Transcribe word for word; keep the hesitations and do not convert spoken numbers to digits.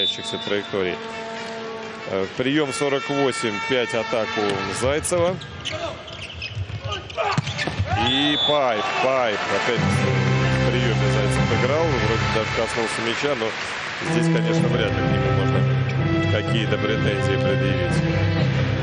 меняющихся траекторий. Прием сорок восемь, пять атаку Зайцева. И пайп, пайп. Опять в приеме Зайцев играл. Вроде даже коснулся мяча, но здесь, конечно, вряд ли к нему можно какие-то претензии предъявить.